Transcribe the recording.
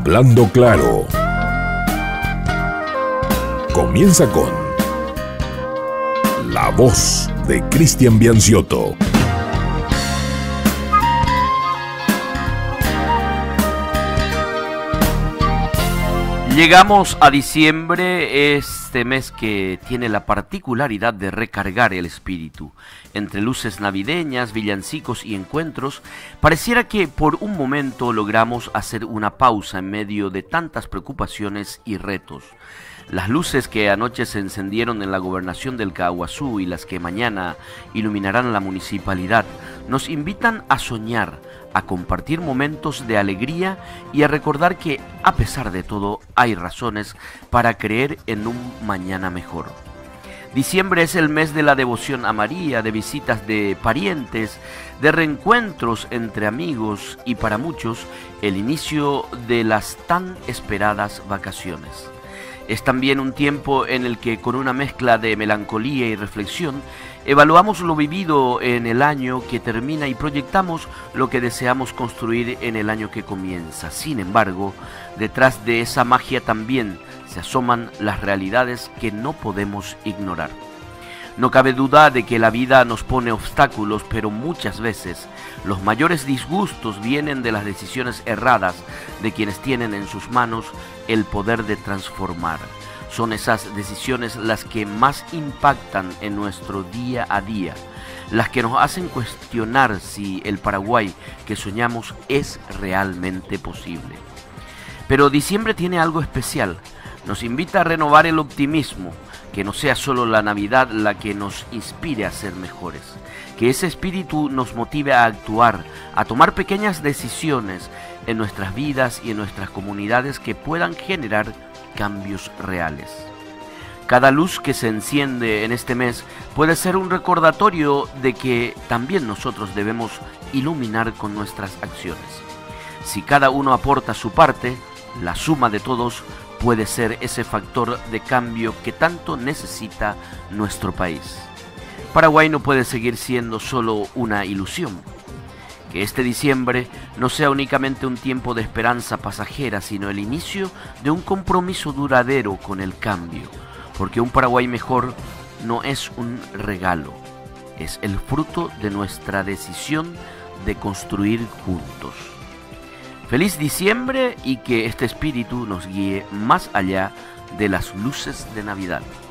Hablando Claro. Comienza con la voz de Cristian Bianciotto. Llegamos a diciembre, este mes que tiene la particularidad de recargar el espíritu. Entre luces navideñas, villancicos y encuentros, pareciera que por un momento logramos hacer una pausa en medio de tantas preocupaciones y retos. Las luces que anoche se encendieron en la gobernación del Caaguazú y las que mañana iluminarán la municipalidad nos invitan a soñar, a compartir momentos de alegría y a recordar que, a pesar de todo, hay razones para creer en un mañana mejor. Diciembre es el mes de la devoción a María, de visitas de parientes, de reencuentros entre amigos y para muchos el inicio de las tan esperadas vacaciones. Es también un tiempo en el que, con una mezcla de melancolía y reflexión, evaluamos lo vivido en el año que termina y proyectamos lo que deseamos construir en el año que comienza. Sin embargo, detrás de esa magia también se asoman las realidades que no podemos ignorar. No cabe duda de que la vida nos pone obstáculos, pero muchas veces los mayores disgustos vienen de las decisiones erradas de quienes tienen en sus manos el poder de transformar. Son esas decisiones las que más impactan en nuestro día a día, las que nos hacen cuestionar si el Paraguay que soñamos es realmente posible. Pero diciembre tiene algo especial, nos invita a renovar el optimismo, que no sea solo la Navidad la que nos inspire a ser mejores, que ese espíritu nos motive a actuar, a tomar pequeñas decisiones en nuestras vidas y en nuestras comunidades que puedan generar cambios reales. Cada luz que se enciende en este mes puede ser un recordatorio de que también nosotros debemos iluminar con nuestras acciones. Si cada uno aporta su parte, la suma de todos puede ser ese factor de cambio que tanto necesita nuestro país. Paraguay no puede seguir siendo solo una ilusión. Que este diciembre no sea únicamente un tiempo de esperanza pasajera, sino el inicio de un compromiso duradero con el cambio. Porque un Paraguay mejor no es un regalo, es el fruto de nuestra decisión de construir juntos. Feliz diciembre y que este espíritu nos guíe más allá de las luces de Navidad.